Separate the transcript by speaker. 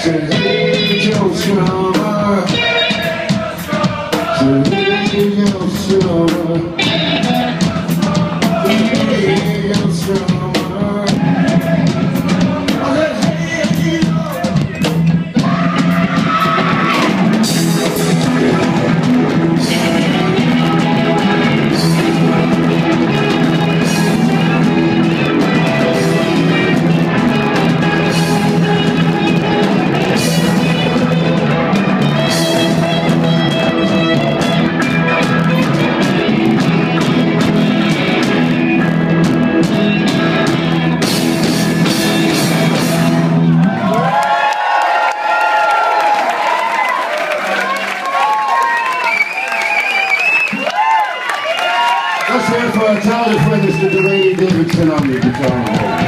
Speaker 1: Said, hey, Joe Strummer. Said, hey, Joe Strummer. Hey, Joe Strummer. Let's hear it for our talented friend, Mr. Diddley on the guitar.